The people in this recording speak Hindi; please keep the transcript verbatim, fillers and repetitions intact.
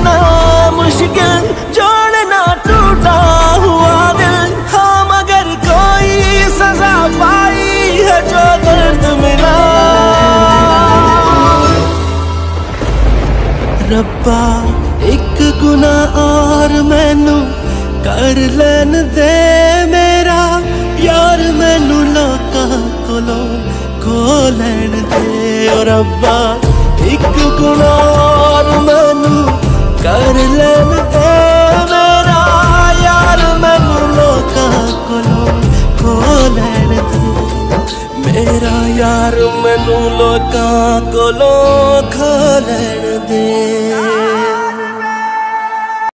कितना मुश्किल जोड़ना टूटा हुआ दिल। हाँ मगर कोई सजा पाई है जो दर्द मिला। रब्बा एक गुनाह और मैनू कर लैन दे मेरा यार, मैनू लोकां कोलों खो लैन दे। ओ रब्बा एक गुनाह और मैनू कर लैन दे मेरा यार, मैनू लोकां कोलों खो लैन दे मेरा यार, मैनू लोकां कोलों खो लैन दे।